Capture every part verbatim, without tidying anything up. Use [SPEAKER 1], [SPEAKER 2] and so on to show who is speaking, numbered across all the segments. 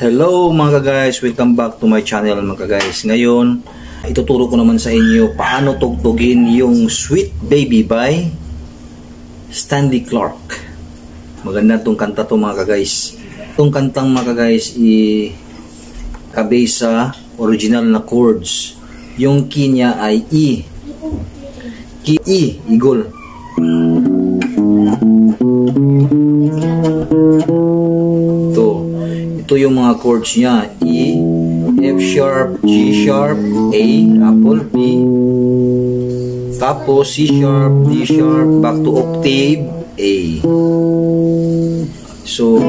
[SPEAKER 1] Hello mga guys, welcome back to my channel mga guys. Ngayon, ituturo ko naman sa inyo paano tugtugin yung Sweet Baby by Stanley Clarke. Maganda tong kanta to mga guys. Itong kantang mga guys i kabase sa original na chords. Yung key niya ay E. Key E, eagle. Ito. Ito yung mga chords niya. E, F sharp, G sharp, A, Apple, B. Tapos C sharp, D sharp, back to octave, A. So,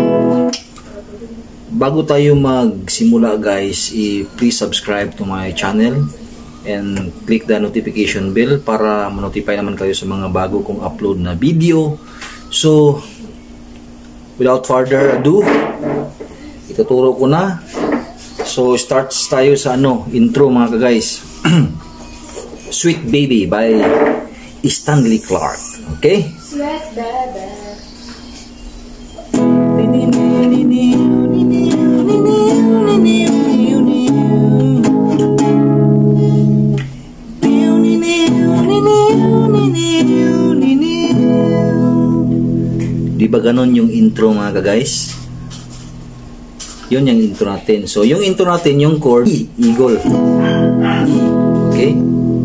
[SPEAKER 1] bago tayo magsimula guys, i-please subscribe to my channel and click the notification bell para ma-notify naman kayo sa mga bago kong upload na video. So, without further ado, ituturo ko na. So, starts tayo sa ano, intro mga guys. Sweet Baby by Stanley Clarke. Okay?
[SPEAKER 2] Sweet Baby.
[SPEAKER 1] Di ba ganon yung intro mga guys? Yun yung intro natin. So, yung intro natin, yung chord E, eagle. E, okay?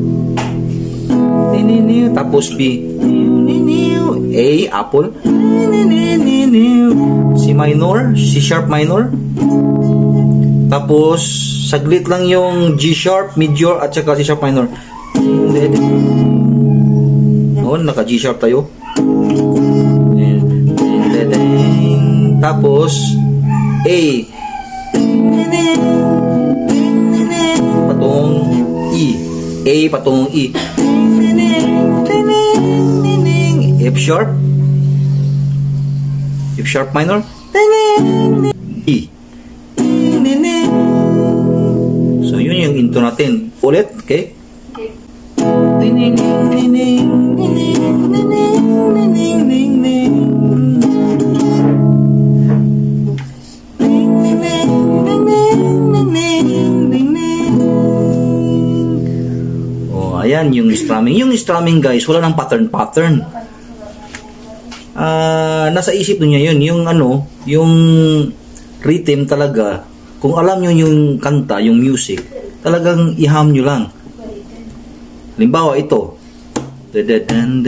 [SPEAKER 1] Tapos B, A, apple. C minor, C sharp minor. Tapos, saglit lang yung G sharp, major, at saka C sharp minor. Noon, naka G sharp tayo. Tapos, A. Patong E. A patong E. F sharp. F sharp minor. E. So, yun yung intro natin. Ulit, okay? Ayan, yung strumming. Yung strumming guys, wala nang pattern-pattern. Uh, nasa isip niya yun. Yung ano, yung rhythm talaga. Kung alam nyo yung kanta, yung music, talagang iham nyo lang. Halimbawa, ito. Ganito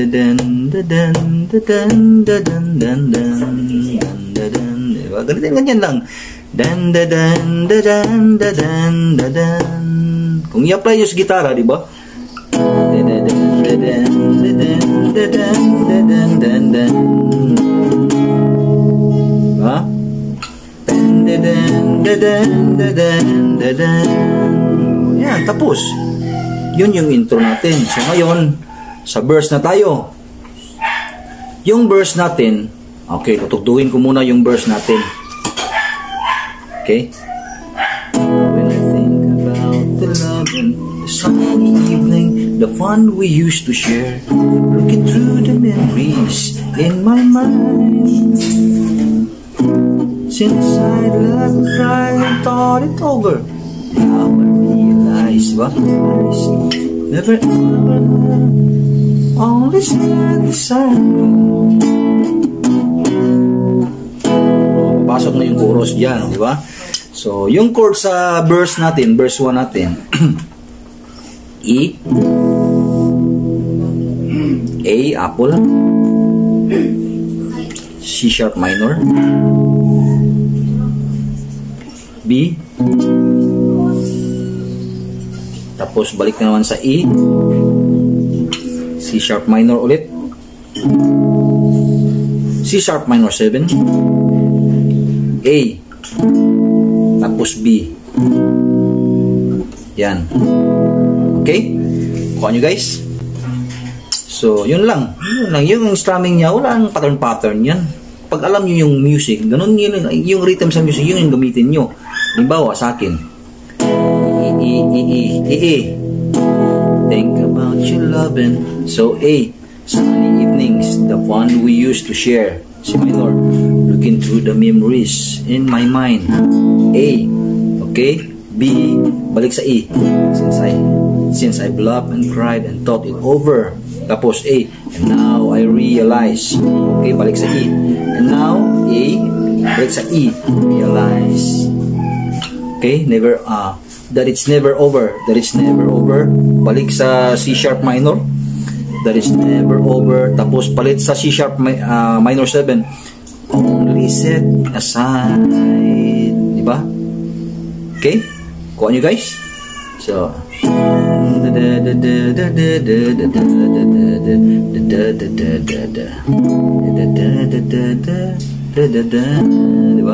[SPEAKER 1] ganyan lang. Kung i-apply nyo sa gitara, di ba? Ha? Yan, tapos. Yun yung intro natin. So ngayon, sa verse na tayo. Yung verse natin, okay, tutugtugin ko muna yung verse natin. Okay? When I think about the love and the sunny evening, the fun we used to share, looking through the memories in my mind. Since I left, I thought it over. Now I realize what was never ever only sad desire. Pasok na yung chorus dyan, di ba? So, yung chord sa verse natin, verse one natin, E, A, apple, C sharp minor, B, tapos balik na naman sa E, C sharp minor ulit, C sharp minor seven, A, tapos B. Yan. Okay? Kuha nyo guys. So, yun lang. Yun lang. Yung strumming niya, wala ang pattern-pattern yan. Pag alam nyo yung music, ganun yun, yung rhythm sa music, yun yung gamitin nyo. Halimbawa, sa akin. E, E, E, E, E, E. Think about your loving. So, A. Sunny evenings, the fun we used to share. C minor. looking through the memories in my mind. A, okay. B, balik sa E. Since I since I bluffed and cried and thought it over. Tapos A, and now I realize. Okay, balik sa E. And now A, balik sa E. Realize. Okay, never uh, that it's never over. That it's never over. Balik sa C sharp minor. That it's never over. Tapos palit sa C sharp uh, minor seven. Only set aside. Diba? Okay? Kuha nyo guys. So diba?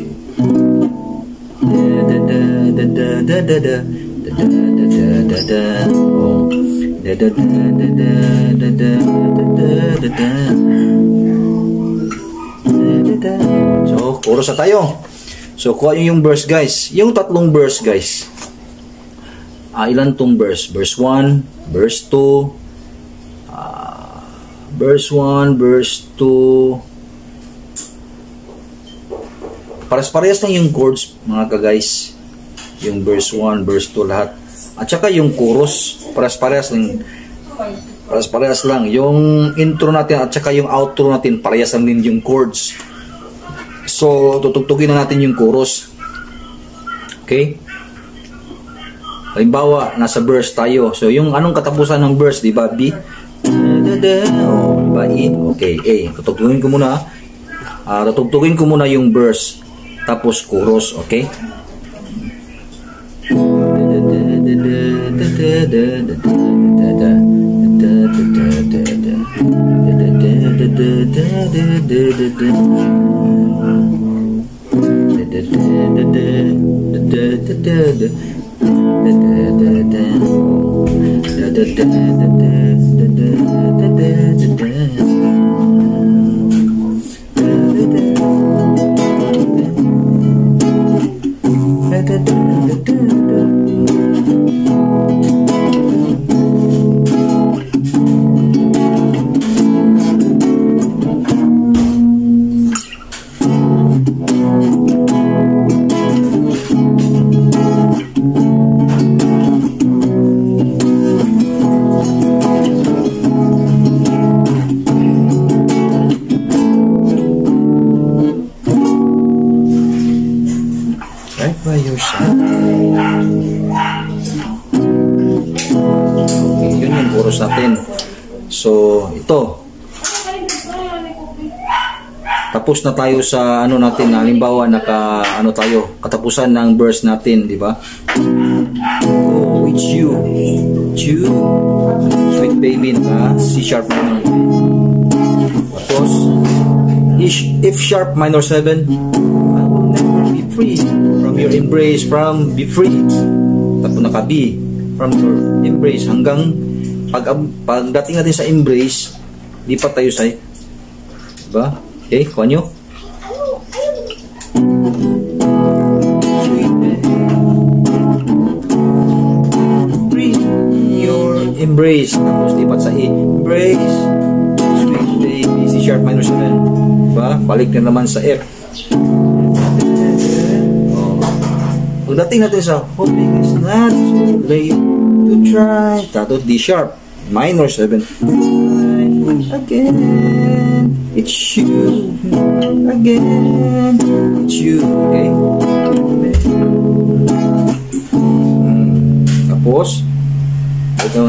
[SPEAKER 1] So, chorus na tayo. So, kuha nyo yung verse guys. Yung tatlong verse guys. Ah, ilan tong verse? Verse one, verse two, ah, verse one, verse two. Pares-parehas lang yung chords, mga ka-guys. Yung verse one, verse two, lahat. At saka yung chorus, pares-parehas lang. Pares-parehas lang. Yung intro natin at saka yung outro natin, parehas lang din yung chords. So, tutugtugin na natin yung chorus. Okay? Halimbawa, nasa verse tayo. So, yung anong katapusan ng verse, di ba? B. Oh, di ba? E. Okay, A. Tutugtugin ko muna. Uh, tutugtugin ko muna yung verse. Tapos, chorus. Okay? Right by your side. Okay, yun yung chorus natin. So, ito. Tapos na tayo sa ano natin, halimbawa naka ano tayo, katapusan ng verse natin, di ba? Oh, it's you. It's you. Sweet baby, naka C sharp minor. Tapos F sharp minor seven. I will never be free from your embrace, from be free. Tapos naka B, from your embrace, hanggang pag pagdating natin sa embrace, lipat tayo sa, diba? Okay, kuha nyo. Free your embrace. Tapos lipat sa E, embrace. Sweet baby, C sharp minor seven. Diba? Balik na naman sa F. Pagdating natin sa hoping it's not too late to try. Tapos D sharp minor seven. Again, it's you. Again, it's you. Okay? Hmm. Tapos ito.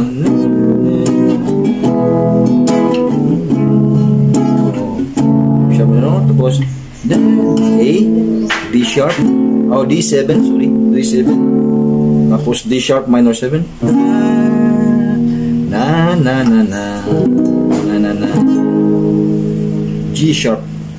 [SPEAKER 1] Sharp minor. Tapos A, D sharp. Oh, D seven, sorry. D seven. Tapos D sharp minor seven. Na na na na. Na na na. G sharp.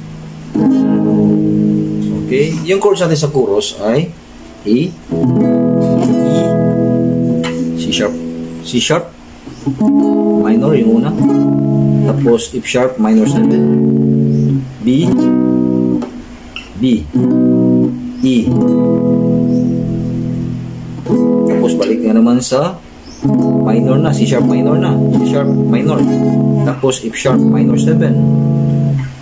[SPEAKER 1] Okay. Yung chords natin sa chorus ay E, E, C sharp. C sharp minor yung una. Tapos F sharp minor seven. B, B, E. Tapos balik nga naman sa minor na, C sharp minor na, C sharp minor. Tapos F sharp minor seven.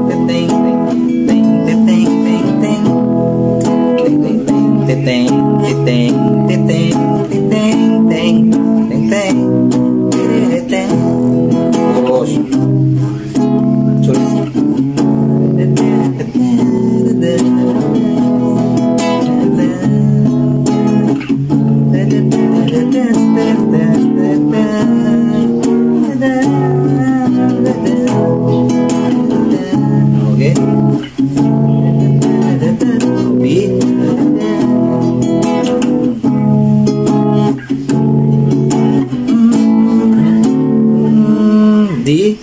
[SPEAKER 1] D,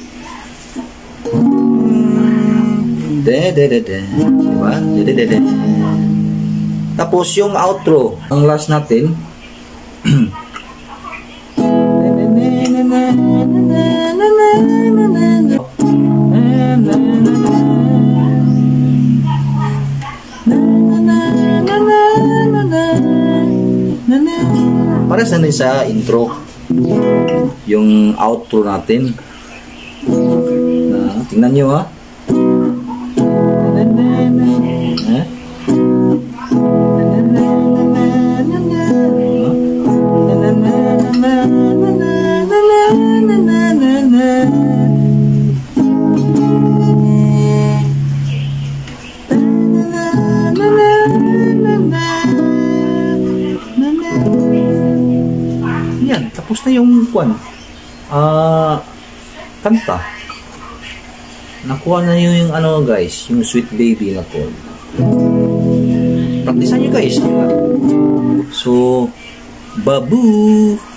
[SPEAKER 1] de de de de, diba? De de de de. Tapos yung outro, ang last natin. Para sa sa intro, yung outro natin. Na, tingnan nyo ha. Eh? Yan, tapos na yung kwan. Ah, uh, kanta. Nakuha na nyo yung ano guys, yung Sweet Baby na chord. Praktisan nyo guys. So, babu!